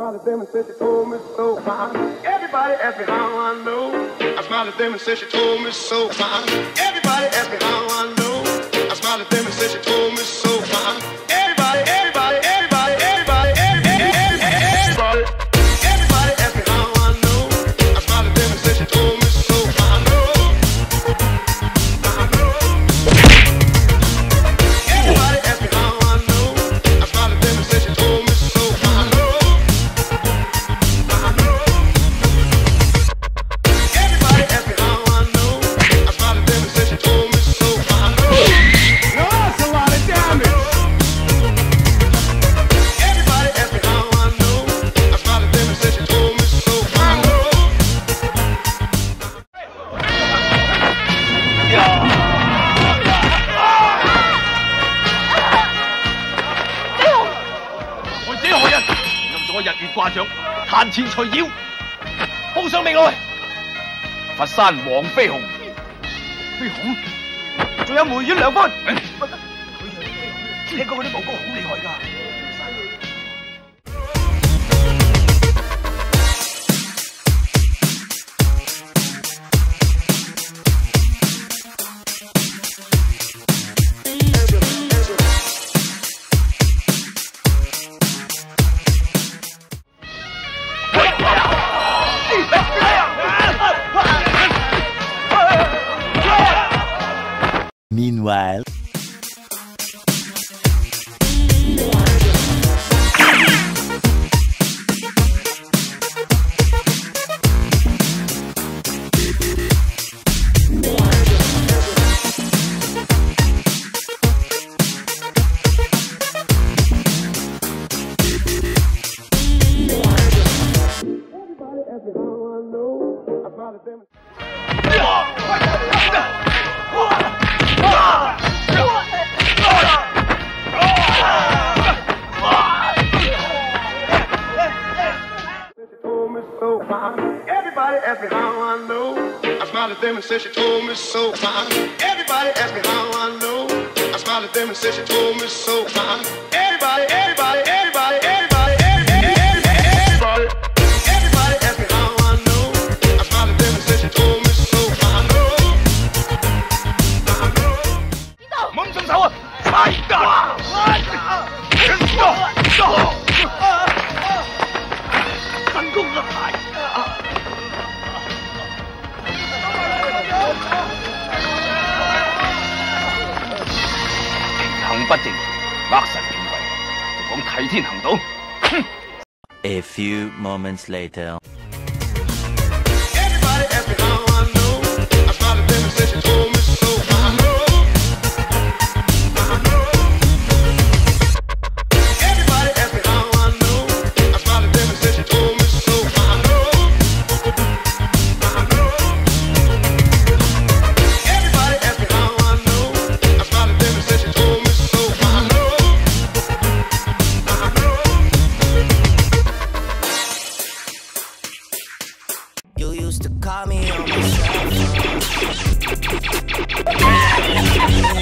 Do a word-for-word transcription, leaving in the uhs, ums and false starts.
smiled at them and said she told me so. Everybody asked me how I know. I smiled at them and said she told me so. Everybody asked me how I know. I smiled at them and said she told me so. Everybody, everybody, everybody, everybody, everybody, everybody, everybody asked me how I know. I smiled at them and said she told me so. I know, I know. Everybody asked me how I know. I smiled at them and said she told me so. I know, I know. Everybody asked me how I know. I smiled at them and said she told me so. I know. No, that's a lot of damage. Everybody asked me how I know. I smiled at them and said she told me so. I know. 我這何人用咗日月掛掌，彈前隨妖，報上命來。佛山黃飛鴻，飛鴻，仲有梅縣涼風。聽講嗰啲武功好厲害㗎。 Meanwhile. Everybody asked me how I know. I smiled at them and said she told me so. Everybody asked me how I know. I smiled at them and said she told me so. Everybody, everybody, everybody, everybody, everybody, everybody, everybody asked me how I know. I smiled at them and said she told me so. I know, I know. 猛鬆手啊！踩架！神功啊！行不正，扼神騙位，講替天行道。哼 A few moments later. Everybody asked me how I know. I smiled at them and said she told me so. I know, I know. Everybody asked me how I know. I smiled at them and said she told me so. I know, I know. Everybody asked me how I know. I smiled at them and said she told me so. I know, I know. You used to call me on my cell phone.